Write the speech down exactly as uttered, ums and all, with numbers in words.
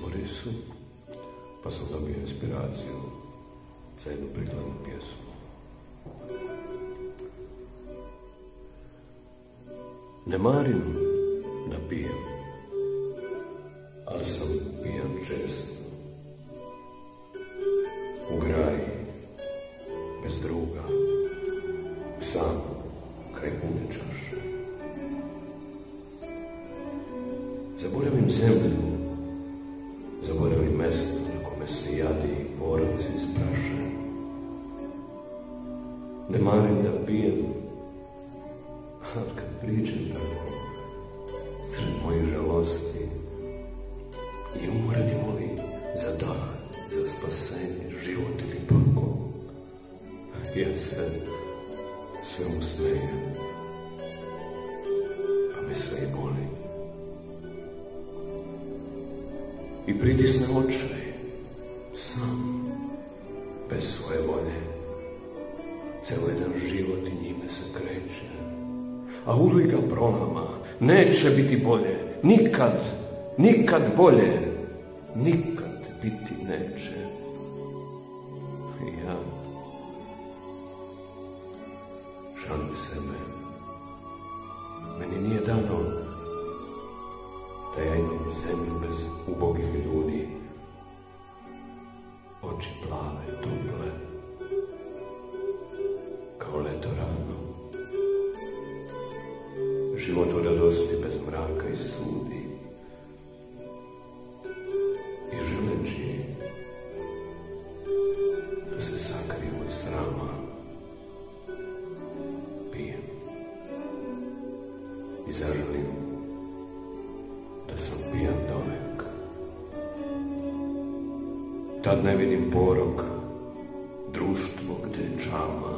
Borisu, pa sam dobio inspiraciju za jednu prikladnu pjesmu. Ne marim da pijem, ali sam pijan često. U graji, bez druga, sam kraj pune čaše. Zaboravim zemlju, zaboravim mesto na kome se jadi i boraci straše. Ne marim da pijem, ali kad priđem tako, sred mojih žalosti, i umreni molim za dah, za spasenje, život ili pako, ja se sve usmejem, a me sve i boli. I pritisne očaj, sam, bez svoje volje, celo jedan život i njime se kreće, a uluj ga prolama, neće biti bolje, nikad, nikad bolje, nikad biti neće. I ja šalim sebe, meni nije dano da ja imam zemlju bez ubogih ljudi, oči plave, tople, kao leto rano, život u radosti bez mraka i sudi, i želeći da se sakrijem od srama, pijem i zaželim da sam pijan dovek. Tad ne vidim porok, društvo gde je čama,